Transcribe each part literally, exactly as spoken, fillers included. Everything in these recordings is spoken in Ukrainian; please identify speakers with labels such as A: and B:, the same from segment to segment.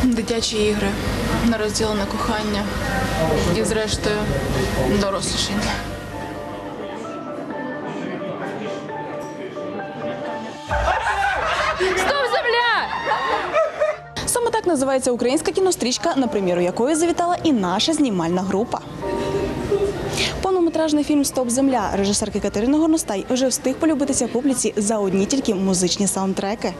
A: Дитячі ігри, нерозділене кохання і, зрештою, дорослішання.
B: Стоп, земля!
C: Саме так називається українська кінострічка, на прем'єру якої завітала і наша знімальна група. Повнометражний фільм «Стоп, земля» режисерки Катерини Горностай вже встиг полюбитися публіці за одні тільки музичні саундтреки.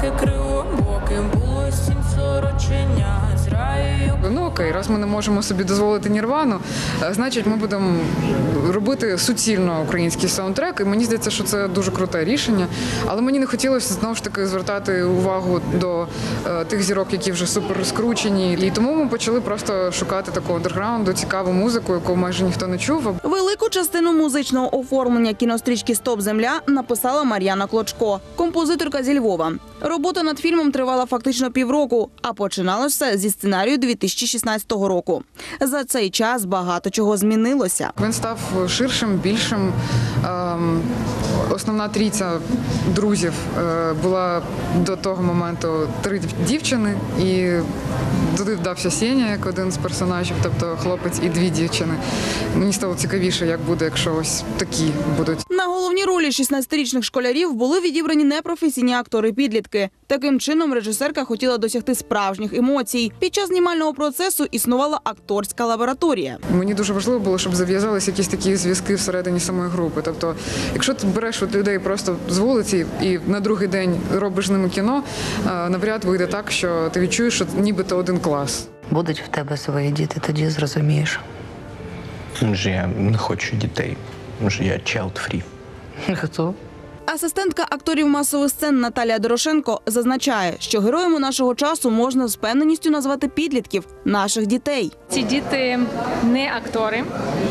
D: Ну окей, раз ми не можемо собі дозволити Нірвану, значить ми будемо робити суцільно український саундтрек. І мені здається, що це дуже круте рішення. Але мені не хотілося знову ж таки звертати увагу до е, тих зірок, які вже супер розкручені. І тому ми почали просто шукати такого андерграунду, цікаву музику, яку майже ніхто не чув.
C: Велику частину музичного оформлення кінострічки «Стоп, земля» написала Мар'яна Клочко, композиторка зі Львова. Робота над фільмом тривала фактично півроку, а починалося зі сценарію дві тисячі шістнадцятого року. За цей час багато чого змінилося.
D: Він став ширшим, більшим. Ем, основна трійця друзів е, була до того моменту три дівчини, і туди вдався Сеня як один з персонажів, тобто хлопець і дві дівчини. Мені стало цікавіше, як буде, якщо ось такі будуть.
C: На головні ролі шістнадцятирічних школярів були відібрані непрофесійні актори-підлітки. Таким чином режисерка хотіла досягти справжніх емоцій. Під час знімального процесу існувала акторська лабораторія.
D: Мені дуже важливо було, щоб зав'язалися якісь такі зв'язки всередині самої групи. Тобто, якщо ти береш от людей просто з вулиці і на другий день робиш з ними кіно, навряд вийде так, що ти відчуєш, що нібито один клас.
E: Будуть в тебе свої діти, тоді зрозумієш.
F: Може, я не хочу дітей. Може, я child-free.
E: Хто?
C: Асистентка акторів масових сцен Наталія Дорошенко зазначає, що героями нашого часу можна з впевненістю назвати підлітків – наших дітей.
B: Ці діти не актори.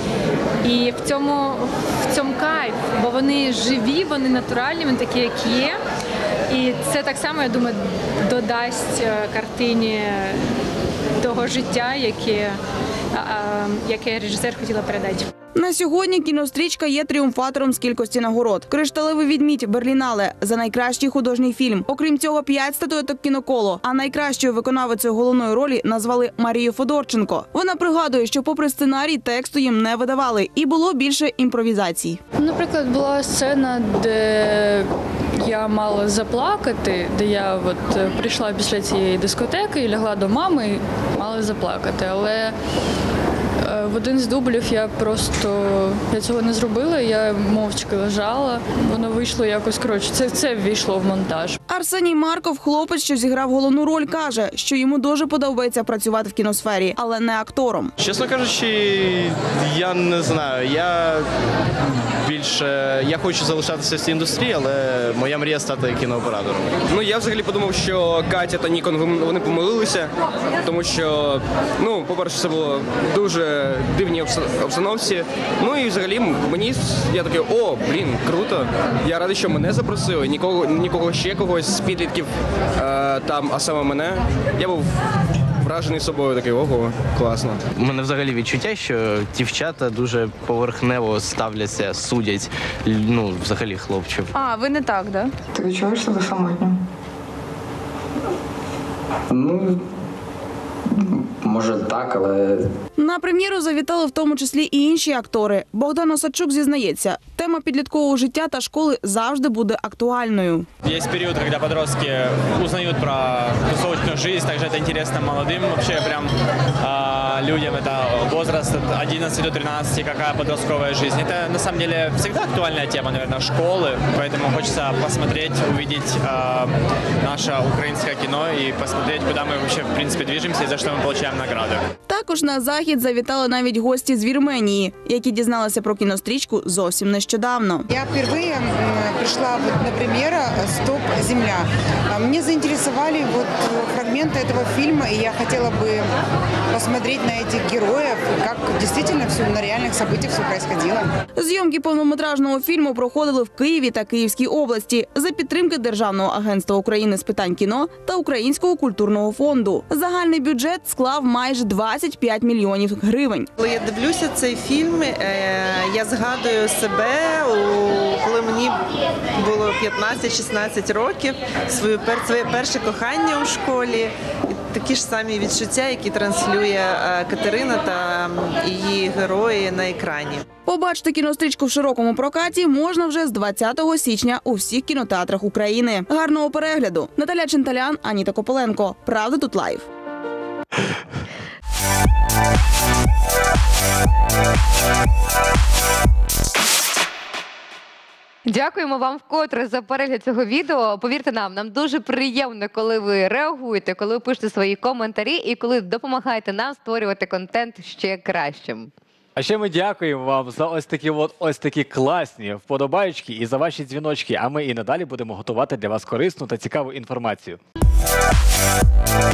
B: І в цьому, в цьому кайф, бо вони живі, вони натуральні, вони такі, як є. І це так само, я думаю, додасть картині того життя, яке, яке режисер хотіла передати.
C: На сьогодні кінострічка є тріумфатором з кількості нагород. «Кришталевий відмідь» Берлінале за найкращий художній фільм. Окрім цього, п'ять статуеток «Кіноколо». А найкращою виконавицею головної ролі назвали Марію Федорченко. Вона пригадує, що попри сценарій, тексту їм не видавали. І було більше імпровізацій.
G: Наприклад, була сцена, де я мала заплакати, де я от прийшла після цієї дискотеки і лягла до мами і мала заплакати. Але в один з дублів я просто я цього не зробила, я мовчки лежала. Воно вийшло якось, коротше, це, це ввійшло в монтаж.
C: Арсеній Марков, хлопець, що зіграв головну роль, каже, що йому дуже подобається працювати в кіносфері, але не актором.
H: Чесно кажучи, я не знаю. Я більше я хочу залишатися в цій індустрії, але моя мрія стати кінооператором.
I: Ну, я взагалі подумав, що Катя та Нікон, вони помилилися, тому що, ну, по-перше, це було дуже дивні обстановці. Ну і взагалі мені, я такий, о, блін, круто. Я радий, що мене запросили, нікого, нікого ще когось з підлітків е, там, а саме мене. Я був вражений собою, такий, ого, класно.
F: У мене взагалі відчуття, що дівчата дуже поверхнево ставляться, судять, ну, взагалі хлопців.
B: А, ви не так, да?
J: Ти відчуваєш себе самотнім?
K: Ну, може так, але...
C: На прем'єру завітали в тому числі і інші актори. Богдан Осадчук зізнається, тема підліткового життя та школи завжди буде актуальною.
L: Є період, коли подростки узнають про тусовочную жизнь, также это интересно молодым, вообще прям э, людям, это возраст от одиннадцати до тринадцати, какая подростковая жизнь. Это на самом деле всегда актуальная тема, наверное, школы, поэтому хочется посмотреть, увидеть э, наше украинское кино и посмотреть, куда мы вообще в принципе движемся и за что мы получаем награды.
C: Також на захід завітали навіть гості з Вірменії, які дізналися про кінострічку зовсім нещодавно.
M: Я впервые пришла вот на премьеру «Стоп, земля». Мне заинтересовали вот фрагменты этого фильма, и я хотела бы посмотреть на этих героев, как действительно все на реальных событиях все происходило.
C: Зйомки повнометражного фільму проходили в Києві та Київській області за підтримки Державного агентства України з питань кіно та Українського культурного фонду. Загальний бюджет склав майже двадцять п'ять мільйонів гривень.
N: Коли я дивлюся цей фільм, я згадую себе, коли мені було п'ятнадцять-шістнадцять років, своє перше кохання у школі. такі ж самі відчуття, які транслює е, Катерина та її герої на екрані.
C: Побачити кінострічку в широкому прокаті можна вже з двадцятого січня у всіх кінотеатрах України. Гарного перегляду! Наталя Ченталян, Аніта Копиленко. Правда тут лайв.
J: Дякуємо вам вкотре за перегляд цього відео. Повірте нам, нам дуже приємно, коли ви реагуєте, коли ви пишете свої коментарі і коли допомагаєте нам створювати контент ще кращим.
O: А ще ми дякуємо вам за ось такі от ось такі класні вподобаєчки і за ваші дзвіночки. А ми і надалі будемо готувати для вас корисну та цікаву інформацію.